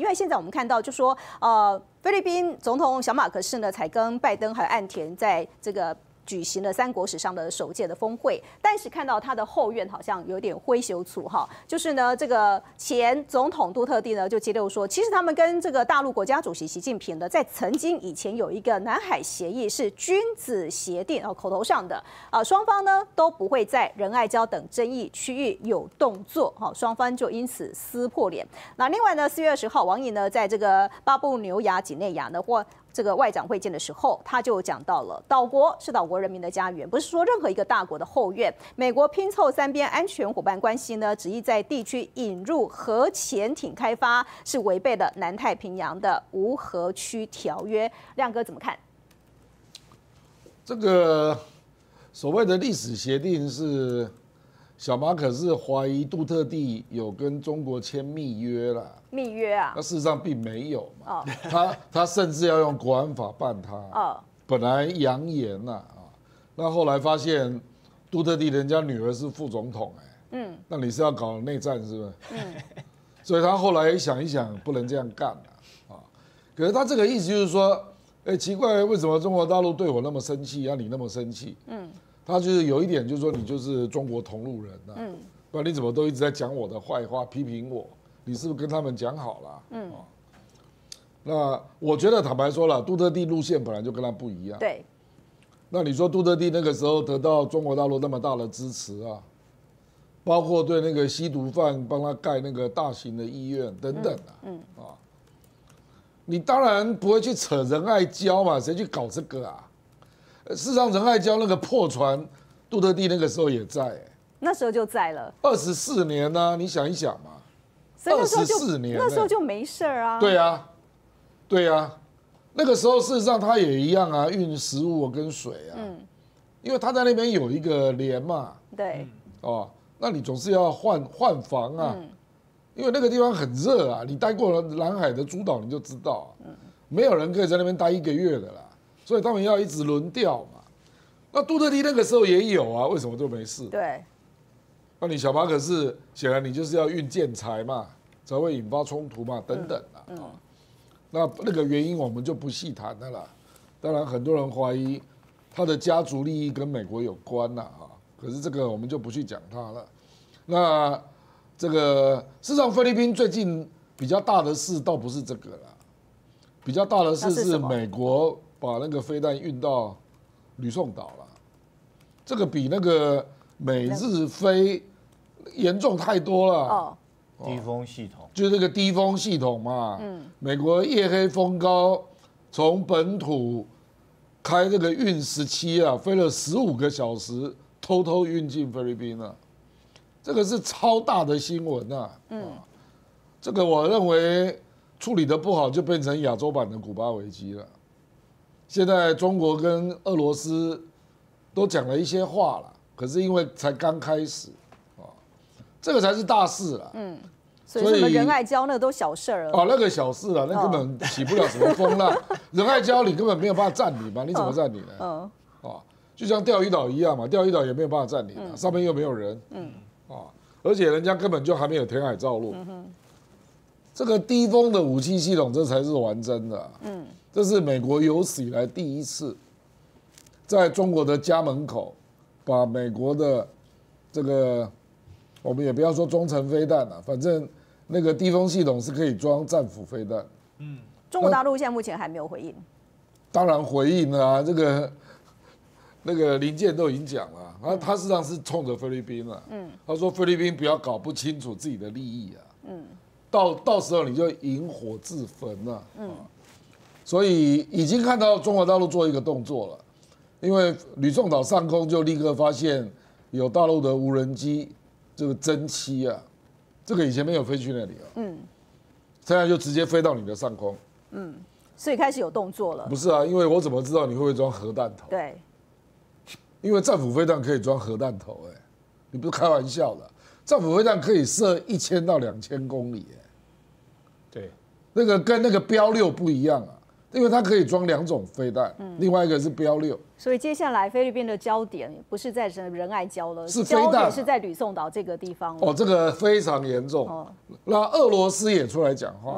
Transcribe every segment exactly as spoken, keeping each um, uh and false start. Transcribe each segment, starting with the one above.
为现在我们看到，就说呃，菲律宾总统小马可仕呢，才跟拜登还有岸田在这个。举行了三国史上的首届的峰会，但是看到他的后院好像有点灰羞粗哈，就是呢，这个前总统杜特地呢就揭露说，其实他们跟这个大陆国家主席习近平呢，在曾经以前有一个南海协议是君子协定哦，口头上的啊，双方呢都不会在仁爱礁等争议区域有动作，哈，双方就因此撕破脸。那另外呢，四月二十号，王毅呢在这个巴布纽亚几内亚呢或这个外长会见的时候，他就讲到了，岛国是岛国人民的家园，不是说任何一个大国的后院。美国拼凑三边安全伙伴关系呢，旨意在地区引入核潜艇开发，是违背了南太平洋的无核区条约。亮哥怎么看？ 这个所谓的历史协定是小马可是怀疑杜特地有跟中国签密约了。 密约啊？ 那事实上并没有嘛。哦、他他甚至要用国安法办他。哦、本来扬言呐啊，那后来发现杜特地人家女儿是副总统哎、欸。嗯。那你是要搞内战是不是？嗯。所以他后来想一想，不能这样干了啊。可是他这个意思就是说，哎、欸，奇怪，为什么中国大陆对我那么生气，要你那么生气？嗯。他就是有一点，就是说你就是中国同路人呐、啊。嗯。不然你怎么都一直在讲我的坏话，批评我？你是不是跟他们讲好了？嗯，那我觉得坦白说了，杜特地路线本来就跟他不一样。 对。 那你说杜特地那个时候得到中国大陆那么大的支持啊，包括对那个吸毒犯帮他盖那个大型的医院等等啊，嗯啊，你当然不会去扯仁爱礁嘛，谁去搞这个啊？事实上，仁爱礁那个破船，杜特地那个时候也在、欸， 那时候就在了， 二十四年呢、啊，你想一想嘛。二十四年， 那时候就没事啊。 对啊，对啊，那个时候事实上他也一样啊，运食物跟水啊。嗯。因为他在那边有一个连嘛。 对。 哦，那你总是要换换房啊。嗯。因为那个地方很热啊，你待过了南海的诸岛你就知道、啊，嗯，没有人可以在那边待一个月的啦，所以他们要一直轮调嘛。那杜特地那个时候也有啊，为什么就没事？ 对。 那你小马可是显然你就是要运建材嘛，才会引发冲突嘛，等等啊。嗯嗯、那那个原因我们就不细谈了啦。当然很多人怀疑他的家族利益跟美国有关啦啊，可是这个我们就不去讲它了。那这个事实上菲律宾最近比较大的事倒不是这个啦，比较大的事是美国把那个飞弹运到吕宋岛了，这个比那个美日菲严重太多了。哦， 低风系统就是这个低风系统嘛。嗯，美国夜黑风高，从本土开这个运十七啊，飞了十五个小时，偷偷运进菲律宾了。这个是超大的新闻啊。嗯，这个我认为处理的不好，就变成亚洲版的古巴危机了。现在中国跟俄罗斯都讲了一些话了。可是因为才刚开始，啊，这个才是大事了。嗯， 所以什么仁爱礁那都小事了。 哦，那个小事了，那根本起不了什么风浪。仁爱礁你根本没有办法占领嘛，你怎么占领呢？嗯，啊，就像钓鱼岛一样嘛，钓鱼岛也没有办法占领啊，上面又没有人。嗯，啊，而且人家根本就还没有填海造陆。嗯哼，这个低风的武器系统，这才是玩真的。嗯，这是美国有史以来第一次在中国的家门口。把美国的这个，我们也不要说中程飞弹了，反正那个低风系统是可以装战斧飞弹。 嗯，中国大陆现在目前还没有回应。 当然回应了啊，这个那个林健都已经讲了，他他实际上是冲着菲律宾了。嗯，他说菲律宾不要搞不清楚自己的利益啊。嗯，到到时候你就引火自焚了。嗯，所以已经看到中国大陆做一个动作了。因为吕宋岛上空就立刻发现有大陆的无人机，这个侦七啊，这个以前没有飞去那里啊，嗯，现在就直接飞到你的上空， 嗯，所以开始有动作了。 不是啊，因为我怎么知道你会不会装核弹头？ 对， 因为战斧飞弹可以装核弹头、欸，哎，你不是开玩笑的，战斧飞弹可以射一千到两千公里、欸， 对， 那个跟那个标六不一样啊。因为它可以装两种飞弹，嗯、另外一个是标六， 所以接下来菲律宾的焦点不是在仁爱礁了， 是飞弹， 焦点是在吕宋岛这个地方。 哦，这个非常严重。哦，那俄罗斯也出来讲话，嗯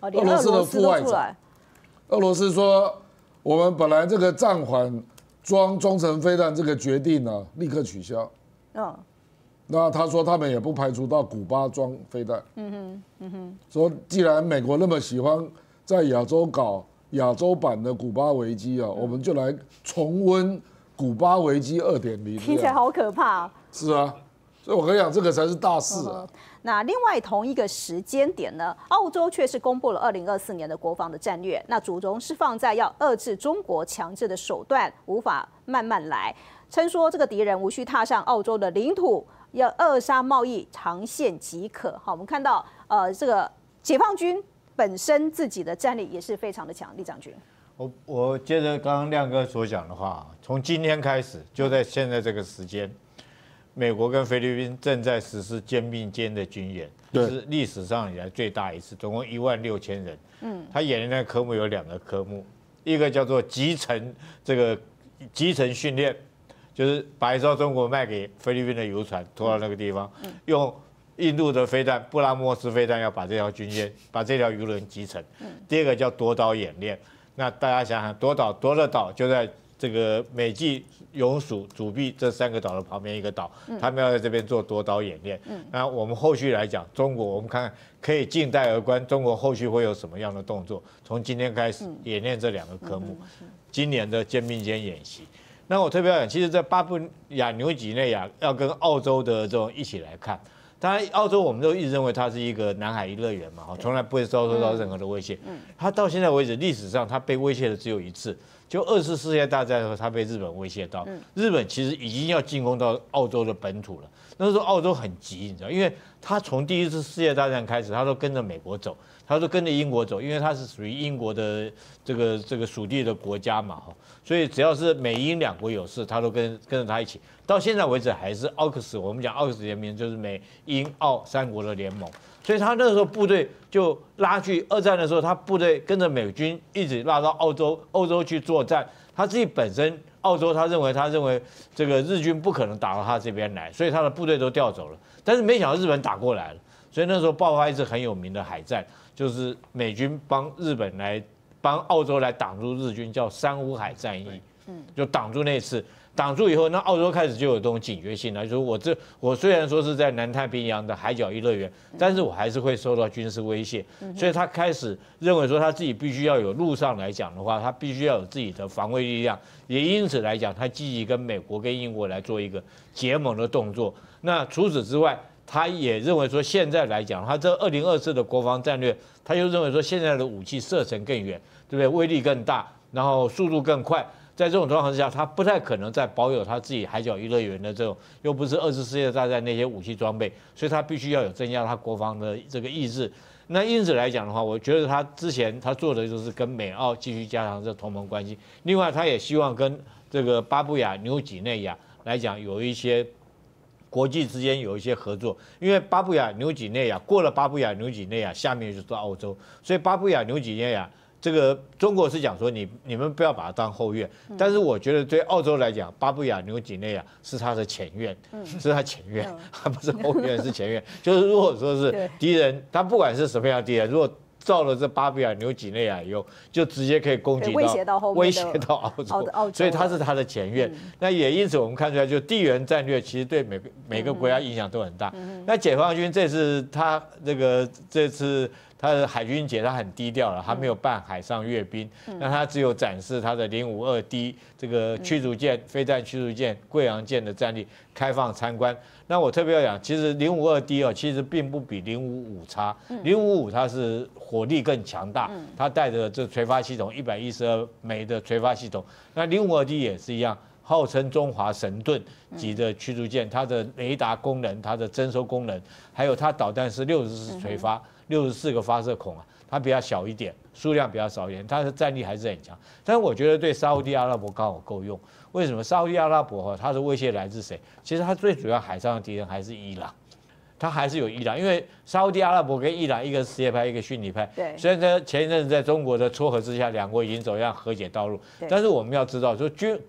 俄罗斯的副外长， 俄罗斯说，我们本来这个暂缓装中程飞弹这个决定呢，立刻取消。嗯，那他说他们也不排除到古巴装飞弹。嗯哼，嗯哼，说既然美国那么喜欢在亚洲搞亚洲版的古巴危机啊，嗯、我们就来重温古巴危机二点零。 听起来好可怕、啊。 是啊。所以我跟你讲，这个才是大事啊。 那另外同一个时间点呢，澳洲却是公布了二零二四年的国防的战略，那主轴是放在要遏制中国强制的手段，无法慢慢来，称说这个敌人无需踏上澳洲的领土，要扼杀贸易长线即可。好，我们看到呃，这个解放军本身自己的战力也是非常的强，李长军。 我我接着刚刚亮哥所讲的话，从今天开始，就在现在这个时间。美国跟菲律宾正在实施肩并肩的军演，是历史上以来最大一次，总共一万六千人。嗯，他演的那个科目有两个科目，一个叫做集成这个集成训练，就是把一艘中国卖给菲律宾的游船拖到那个地方，用印度的飞弹布拉莫斯飞弹要把这条军舰把这条游轮集成。第二个叫夺岛演练，那大家想想，夺岛夺的岛就在这个美济、永属、主碧这三个岛的旁边一个岛，他们要在这边做夺岛演练。那我们后续来讲，中国我们看看可以静待而观，中国后续会有什么样的动作？从今天开始演练这两个科目，今年的肩并肩演习。那我特别要讲，其实，在巴布亚纽几内亚要跟澳洲的这种一起来看。当然，澳洲我们都一直认为它是一个南海一乐园嘛，从来不会遭受到任何的威胁。它到现在为止，历史上它被威胁的只有一次。就二次世界大战的时候，他被日本威胁到，日本其实已经要进攻到澳洲的本土了。那时候澳洲很急，你知道，因为他从第一次世界大战开始，他都跟着美国走，他都跟着英国走，因为他是属于英国的这个这个属地的国家嘛，所以只要是美英两国有事，他都跟跟着他一起。到现在为止还是奥克斯，我们讲奥克斯联盟就是美英澳三国的联盟。所以他那个时候部队就拉去二战的时候，他部队跟着美军一直拉到澳洲，欧洲去作战。他自己本身澳洲，他认为他认为这个日军不可能打到他这边来，所以他的部队都调走了。但是没想到日本打过来了，所以那时候爆发一次很有名的海战，就是美军帮日本来帮澳洲来挡住日军，叫珊瑚海战役，就挡住那次。挡住以后，那澳洲开始就有这种警觉性了，就是我这我虽然说是在南太平洋的海角一乐园，但是我还是会受到军事威胁，所以他开始认为说他自己必须要有陆上来讲的话，他必须要有自己的防卫力量，也因此来讲，他积极跟美国跟英国来做一个结盟的动作。那除此之外，他也认为说现在来讲，他这二零二四的国防战略，他又认为说现在的武器射程更远，对不对？威力更大，然后速度更快。在这种状况之下，他不太可能再保有他自己海角一乐园的这种，又不是二次世界大战那些武器装备，所以他必须要有增加他国防的这个意志。那因此来讲的话，我觉得他之前他做的就是跟美澳继续加强这同盟关系。另外，他也希望跟这个巴布亚纽几内亚来讲有一些国际之间有一些合作，因为巴布亚纽几内亚过了巴布亚纽几内亚，下面就是澳洲，所以巴布亚纽几内亚。这个中国是讲说你你们不要把它当后院，但是我觉得对澳洲来讲，巴布亚纽几内亚是它的前院，是它前院，它不是后院，是前院。就是如果说是敌人，他不管是什么样的敌人，如果到了这巴布亚纽几内亚以后，就直接可以攻击到威胁到后面威胁到澳洲，所以它是它的前院。那也因此我们看出来，就地缘战略其实对每个每个国家影响都很大。那解放军这次他这个这次。他的海军节他很低调了，他没有办海上阅兵，那他只有展示他的零五二 D 这个驱逐舰、飞弹驱逐舰、贵阳舰的战力，开放参观。那我特别要讲，其实零五二 D 哦，其实并不比零五五差，零五五它是火力更强大，它带着这垂发系统一百一十二枚的垂发系统，那零五二 D 也是一样。号称中华神盾级的驱逐舰，它的雷达功能、它的征收功能，还有它导弹是六十四垂发，六十四个发射孔啊，它比较小一点，数量比较少一点，它的战力还是很强。但是我觉得对沙烏地阿拉伯刚好够用。为什么沙烏地阿拉伯哈它的威胁来自谁？其实它最主要海上的敌人还是伊朗。它还是有伊朗，因为沙烏地阿拉伯跟伊朗一个是什叶派，一个逊尼派。对。虽然在前一阵子在中国的撮合之下，两国已经走向和解道路，但是我们要知道，说军国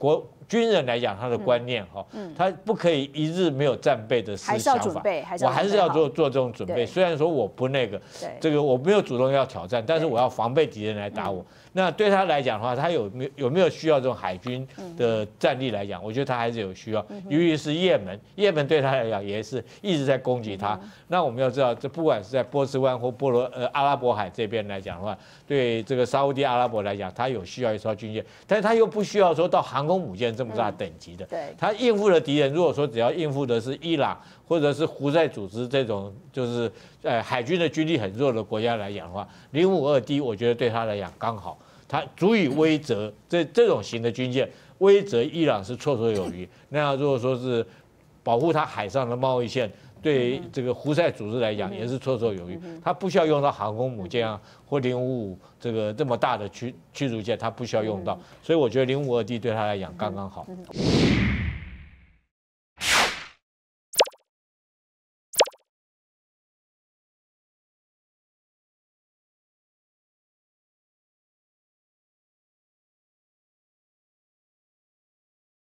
军人来讲，他的观念哈，他不可以一日没有战备的思想法，我还是要做做这种准备。虽然说我不那个，这个我没有主动要挑战，但是我要防备敌人来打我。那对他来讲的话，他有没有有没有需要这种海军的战力来讲？我觉得他还是有需要。尤其是也门，也门对他来讲也是一直在攻击他。那我们要知道，这不管是在波斯湾或波罗呃阿拉伯海这边来讲的话，对这个沙烏地阿拉伯来讲，他有需要一艘军舰，但是他又不需要说到航空母舰这么大等级的。对，他应付的敌人，如果说只要应付的是伊朗或者是胡塞组织这种就是呃海军的军力很弱的国家来讲的话，零五二 D 我觉得对他来讲刚好。它足以威慑这这种型的军舰，威慑伊朗是绰绰有余。那如果说是保护它海上的贸易线，对这个胡塞组织来讲也是绰绰有余。它不需要用到航空母舰啊，或零五五这个这么大的驱驱逐舰，它不需要用到。所以我觉得零五二 D 对它来讲刚刚好。